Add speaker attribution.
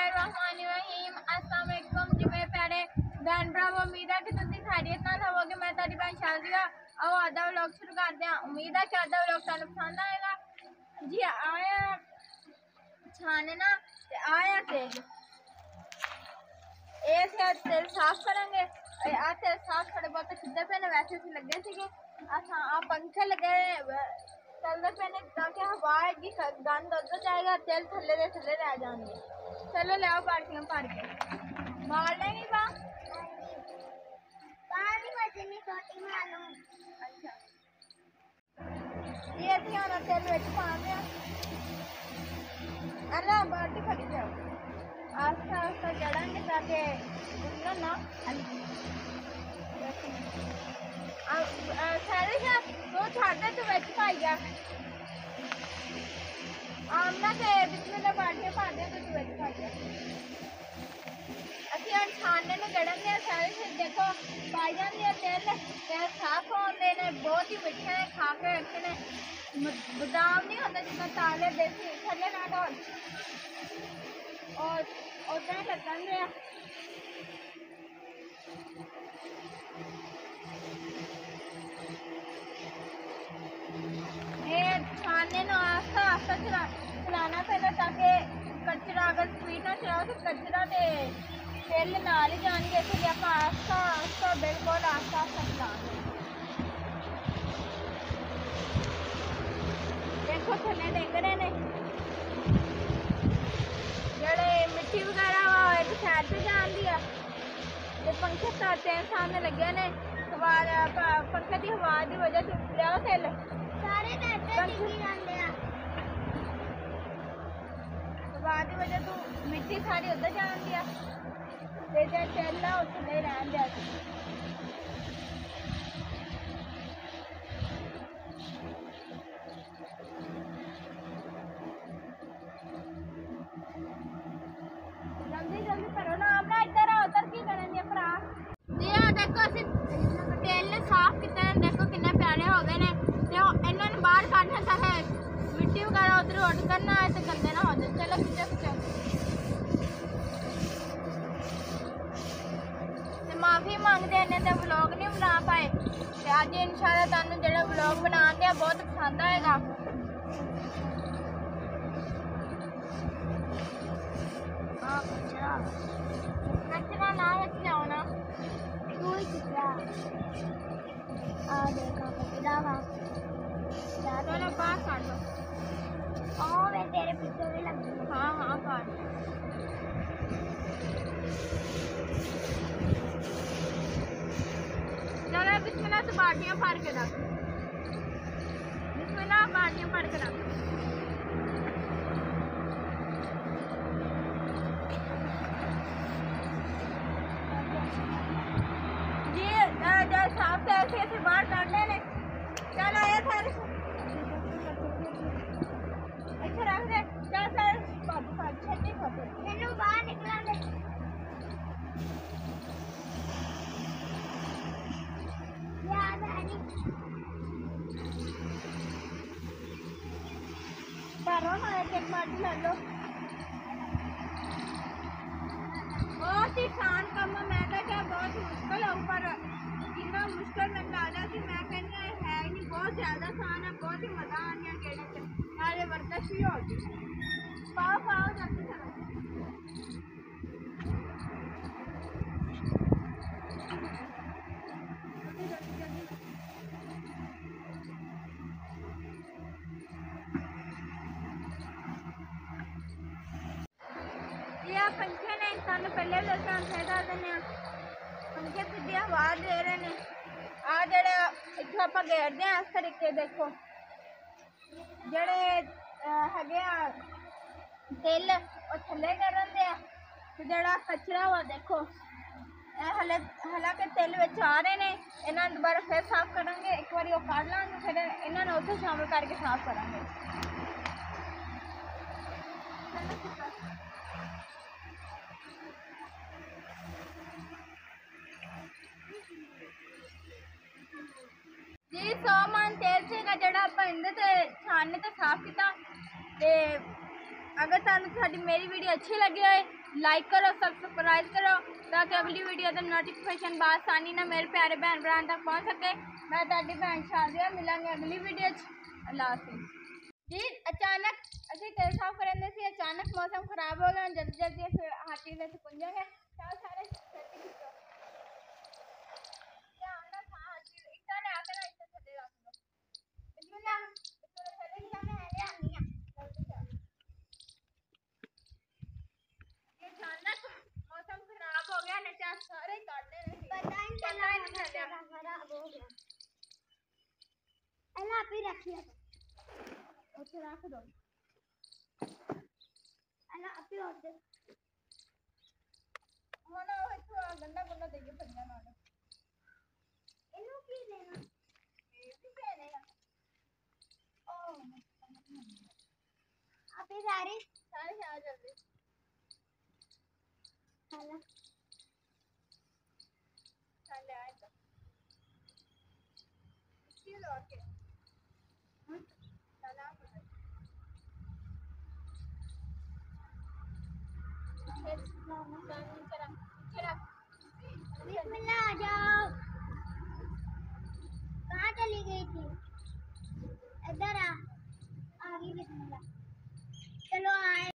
Speaker 1: बिस्मिल्लाहिर्रहमानिर्रहीम। अस्सलाम वालेकुम जी मेरे प्यारे बहन भरावो, उम्मीद है कि तुम खैरियत नाल होवोगे। मैं तेरी बहन शाज़िया आओ आधा व्लॉग शुरू करते हैं। उम्मीद है कि आधा व्लॉग तुहानू पसंद आएगा जी। आया छानना ते आया तेल, ये तेल साफ करेंगे। आ तेल साफ थोड़े बहुत सीधे पे वैसे से लगे थे। आ पंखे लगे चलते पे ने ताकि हवा की गंद उधर जाएगा, तेल थले दे थले रह जाएंगे। चलो ले आओ बाल्टियां भर के मार लेंगे बा पानी बचनी छोटी मालूम। अच्छा ये ध्यान तेल विच पाने अरे बाल्टी खड़ी जाओ आस्ता आस्ता चढ़ाएंगे ताकि ना सारे दो छाते तो विच पाई जा आमना ते बिस्मिल्लाह बाल्टियां पा दे तो विच पाई जा। ਅਸੀਂ ਹੁਣ ਛਾਣਨੇ ਨੂੰ ਗੜਨਦੇ ਸਾਰੇ देखो पाई जाती है तेल साफ होते हैं, बहुत ही मिठे ने खा के रखे ने बादाम नहीं होता जितना ताले देसी थले ना डाल और उतना लगन रहा ये छानने को आस्ता आस्ता चलाना पैना ताकि कचरा अगर स्पीड ना चलाओ तो कचरा ते तेल नाल ही जाएंगे, इसलिए आप आस्ता आस्ता बिल्कुल आस्ता आस्ता चलाएंगे। देखो थले देख रहे ने जड़े मिट्टी वगैरह एक साइड से जाती है, पंखे सामने लगे ने पंखे की हवा की वजह से लिया तेल सारे हवा की वजह तो मिट्टी सारी उधर जाती है तेल ना उठने रहन दिया। जल्दी जल्दी करो ना अपना इधर आओ उधर की करेंगे भरा जी। देखो असि तेल ने साफ किया, देखो कितने प्यारे हो गए ने इन्होंने बाहर काटना चाहे मिट्टी वगैरह उधर उठ करना है तो गंदे ना हो जाए। चलो खिंचो खिंचो माफ़ी मांगते हैं तो व्लॉग नहीं बना पाए अज इंशाल्लाह तुहानू जो व्लॉग बनाते हैं बहुत पसंद आएगा। कचरा ना रख जाओ ना चलो बाहर काट लो मैं तेरे पीछे भी लग हाँ हाँ काट चलो बिस्मिल्लाह से बाल्टियां भर के रख बिस्मिल्लाह बाल्टियां भर के रख जी साफ से ऐसे बाहर काटने ने चल आया सर अच्छा रख दे चल सर छेती फोटो मैनू बाहर निकला दे याद है नहीं करो ना एक बाल्टी ले लो बहुत ही आसान काम है। मैं क्या बहुत मुश्किल है पर इतना मुश्किल मैं लगा कि मैं कहनी है नहीं बहुत ज़्यादा आसान है, बहुत ही मज़ा आ गया कहने से नाले वर्जिश भी होगी। पाओ पाओ जल्दी करो पंखे ने सानू पहले भी दस देने पंखे सीधी हवा दे रहे हैं। आ जड़े इतों आप घेरते हैं इस तरीके देखो जड़े है तेल थले करन दे जड़ा कचरा हुआ देखो हालांकि तेल विच आ रहे हैं। इन्होंने दोबारा फिर साफ करेंगे, एक बार वो काट लेंगे फिर इन्होंने उसे शामिल करके साफ करेंगे। जी 100 मन तेल से जड़ा आप छानने तो साफ किया। अगर तुहानू मेरी वीडियो अच्छी लगी हो लाइक करो, सब्सक्राइब करो ताकि अगली वीडियो का नोटिफिकेशन बआसानी ना मेरे प्यारे भैन भरा तक पहुँच सके। मैं ताड़ी भैन शादिया मिलेंगे अगली वीडियो। अल्लाह हाफिज़ जी। अचानक अभी तेल साफ करेंगे सी, अचानक मौसम खराब हो गया, जल्दी जल्दी हाथी में पुंजेंगे सारे अचानक मौसम खराब हो गया, नीचे सारे काटने पता ही नहीं चला खराब हो गया। अल्लाह पे रखिए, उसे रख दो। अल्लाह पे और दे होना हो तो गंदा गंदा देके पड़ना ना इनु की लेना ये भी देना ओ आप ये सारे आ जल्दी चला चले आए तो इसकी लौट के चला बिस्मिल्लाह आ जाओ। कहाँ चली गई थी? इधर आ।